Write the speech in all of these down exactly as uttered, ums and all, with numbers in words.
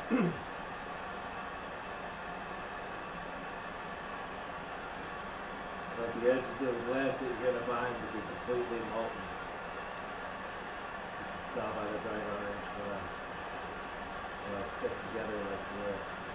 But the edges of the glass that you're going to bind will be completely molten. You can tell by the bright orange glare. They'll stick together like glue.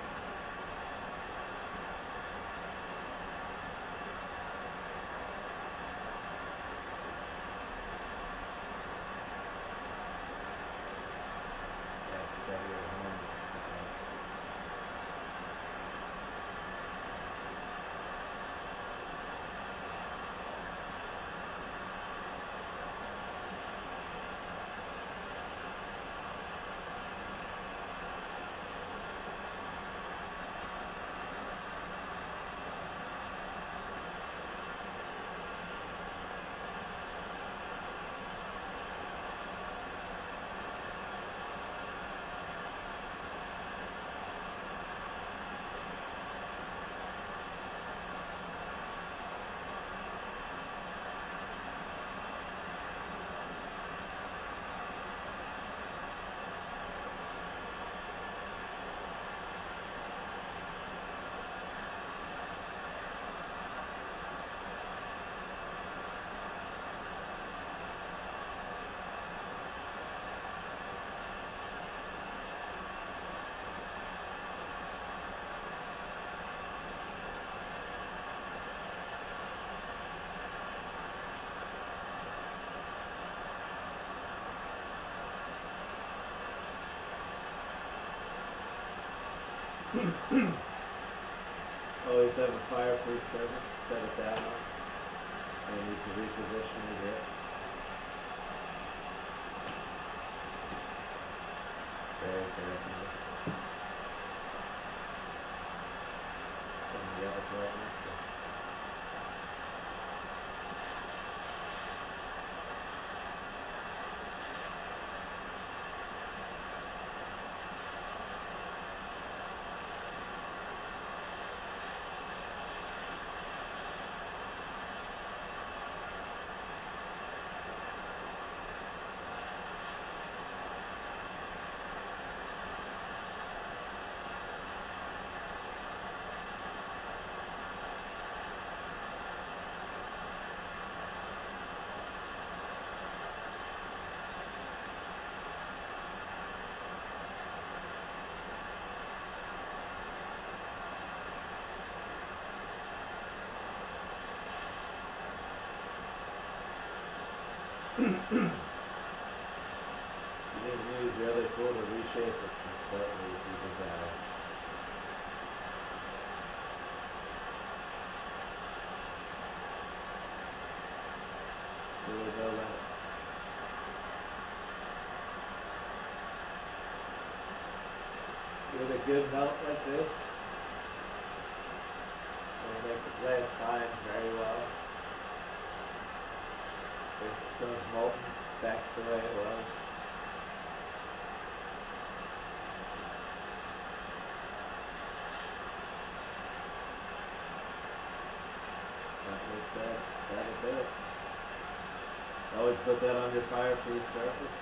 Always have a fireproof surface, set it down, and you can reposition the grip. Very carefully. From the other partner. You can use the other tool to reshape it slightly if you desire. There we go then. With a good melt like this, it'll make the glass bind very well. It goes molten back the way it was. Like that, that'll do it. Always put that on your fireproof surface.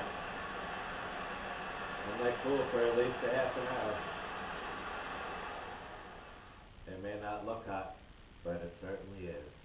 And let cool for at least a half an hour. It may not look hot, but it certainly is.